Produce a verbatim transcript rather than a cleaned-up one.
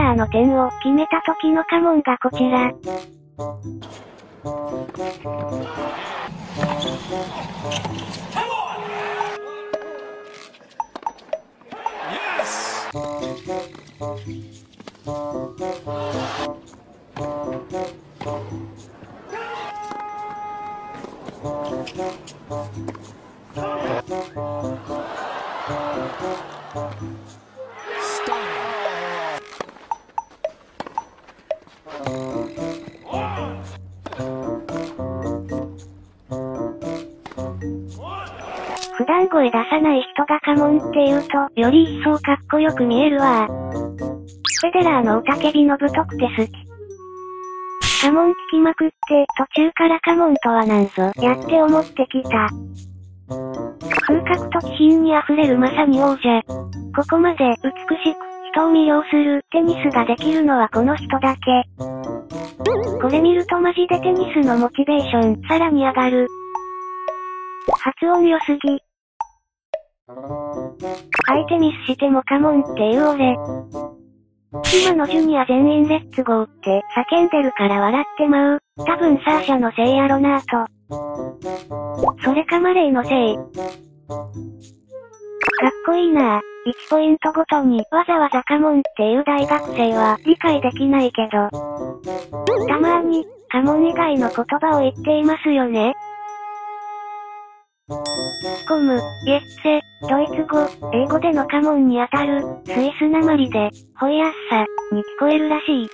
ラーの点を決めた時の家紋がこちら。普段声出さない人が家紋って言うと、より一層かっこよく見えるわ。フェデラーの雄たけびの太くて好き。家紋聞きまくって、途中から家紋とはなんぞ、やって思ってきた。風格と気品に溢れるまさに王者。ここまで美しく、人を魅了するテニスができるのはこの人だけ。これ見るとマジでテニスのモチベーション、さらに上がる。発音良すぎ。相手ミスしてもカモンって言う俺。今のジュニア全員レッツゴーって叫んでるから笑ってまう。多分サーシャのせいやろなぁと。それかマレーのせい。かっこいいなぁ。いちポイントごとにわざわざカモンっていう大学生は理解できないけど。たまーに、カモン以外の言葉を言っていますよね。コム、イエッセ、ドイツ語、英語でのカモンにあたる、スイスなまりで、ホイアッサ、に聞こえるらしい。